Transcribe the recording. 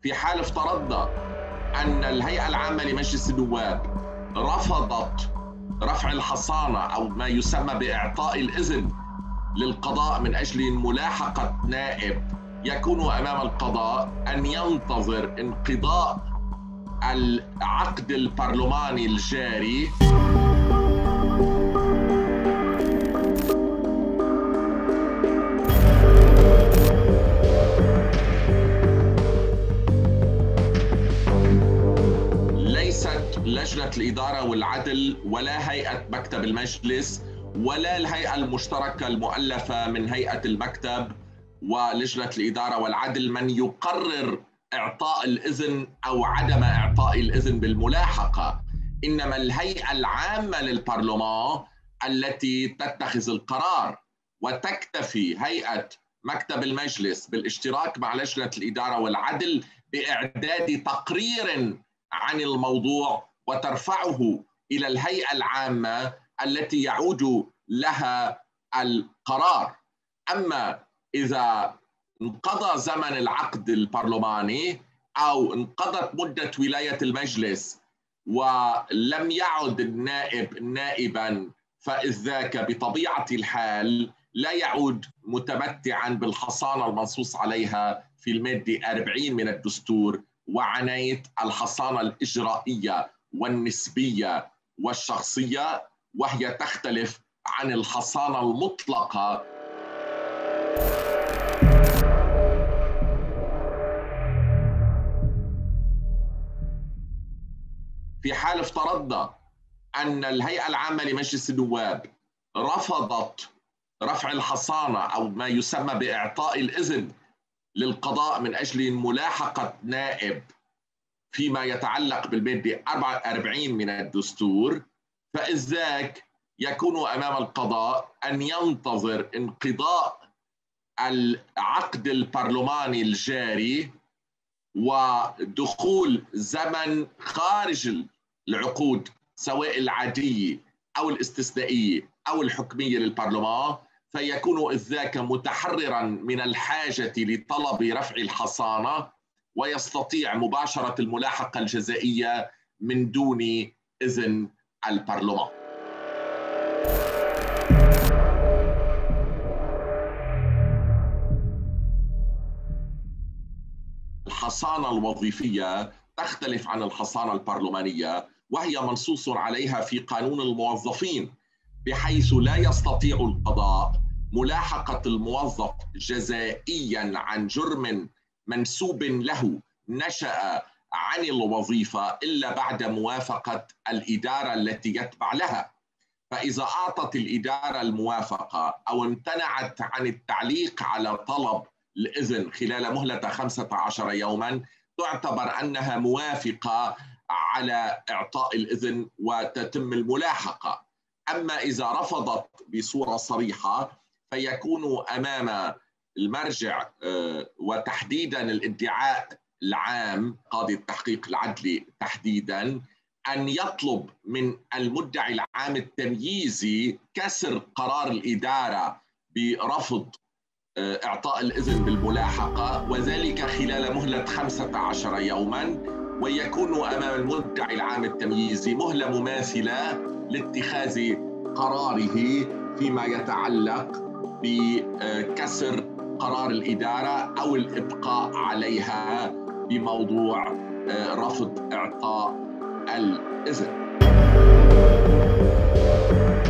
في حال افترضنا أن الهيئة العامة لمجلس النواب رفضت رفع الحصانة أو ما يسمى بإعطاء الإذن للقضاء من أجل ملاحقة نائب، يكون أمام القضاء أن ينتظر انقضاء العقد البرلماني الجاري. ليست لجنة الإدارة والعدل ولا هيئة مكتب المجلس ولا الهيئة المشتركة المؤلفة من هيئة المكتب ولجنة الإدارة والعدل من يقرر إعطاء الإذن أو عدم إعطاء الإذن بالملاحقة، إنما الهيئة العامة للبرلمان التي تتخذ القرار، وتكتفي هيئة مكتب المجلس بالاشتراك مع لجنة الإدارة والعدل بإعداد تقرير عن الموضوع وترفعه إلى الهيئة العامة التي يعود لها القرار. أما إذا انقضى زمن العقد البرلماني أو انقضت مدة ولاية المجلس ولم يعد النائب نائبا، فإذ ذاك بطبيعة الحال لا يعود متمتعا بالحصانة المنصوص عليها في المادة 40 من الدستور، وعناية الحصانة الإجرائية والنسبية والشخصية، وهي تختلف عن الحصانة المطلقة. في حال افترضنا أن الهيئة العامة لمجلس النواب رفضت رفع الحصانة أو ما يسمى بإعطاء الإذن للقضاء من أجل ملاحقة نائب فيما يتعلق بالمادة 44 من الدستور، فإذ ذاك يكون أمام القضاء أن ينتظر انقضاء العقد البرلماني الجاري ودخول زمن خارج العقود سواء العادية أو الاستثنائية أو الحكمية للبرلمان، فيكون إذ ذاك متحررا من الحاجة لطلب رفع الحصانة ويستطيع مباشرة الملاحقة الجزائية من دون إذن البرلمان. الحصانة الوظيفية تختلف عن الحصانة البرلمانية، وهي منصوص عليها في قانون الموظفين، بحيث لا يستطيع القضاء ملاحقة الموظف جزائيا عن جرم منسوب له نشأ عن الوظيفة إلا بعد موافقة الإدارة التي يتبع لها. فإذا أعطت الإدارة الموافقة أو امتنعت عن التعليق على طلب الإذن خلال مهلة 15 يوما، تعتبر أنها موافقة على إعطاء الإذن وتتم الملاحقة. أما إذا رفضت بصورة صريحة فيكون أمام المرجع وتحديدا الادعاء العام قاضي التحقيق العدلي تحديدا أن يطلب من المدعي العام التمييزي كسر قرار الإدارة برفض إعطاء الإذن بالملاحقة، وذلك خلال مهلة 15 يوما، ويكون أمام المدعي العام التمييزي مهلة مماثلة لاتخاذ قراره فيما يتعلق بكسر قرار الإدارة أو الإبقاء عليها بموضوع رفض إعطاء الإذن.